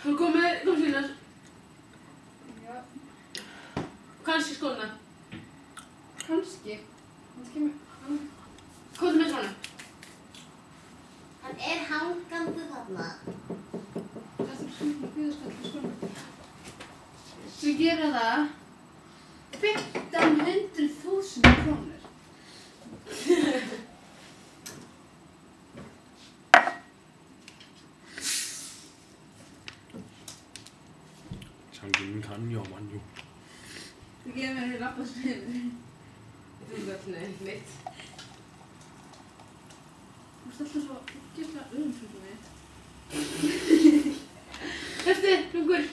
Þú komið með gómsínar. Já. Kannski skóna. Kannski. Kannski með... Komdu með svona. Hann hangandi þarna. Það er svona fjöðskall í skóna. Svo gera það 1500.000 krónur. Sangin kann ja man ju. Þú gefur mér hér lappa sniður. Þú veist neitt mitt. Þú ert alltaf svo gæslega öðumsvöldum mitt. Hleyptu, Lungur.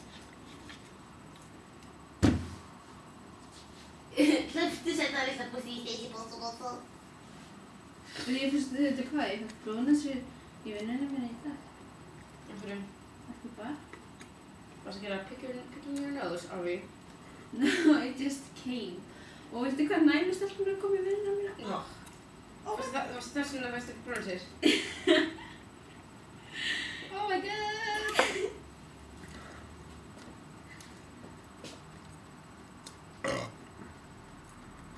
Hlöftu setna við það på því þegar bótt. En ég finnst þetta hvað, ég fætt bónus í vinnunum minni í dag. Einhverjum. Ekki bara. Varst að gera picking your nose, are we? No, I just came. Og veistu hvað nænustelpunum kom í vinnunum mína? Já. Varstu þess vegna veist ekki brunnsir?